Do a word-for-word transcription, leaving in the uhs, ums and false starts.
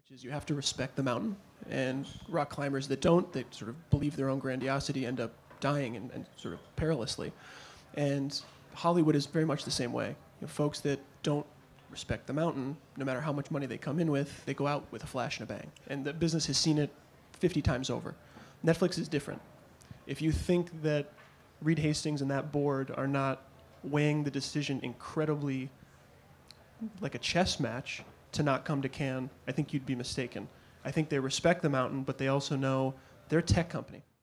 which is you have to respect the mountain. And rock climbers that don't, they sort of believe their own grandiosity, end up dying and, and sort of perilously. And Hollywood is very much the same way. You know, folks that don't respect the mountain, no matter how much money they come in with, they go out with a flash and a bang. And the business has seen it fifty times over. Netflix is different. If you think that Reed Hastings and that board are not weighing the decision incredibly like a chess match to not come to Cannes, I think you'd be mistaken. I think they respect the mountain, but they also know they're a tech company.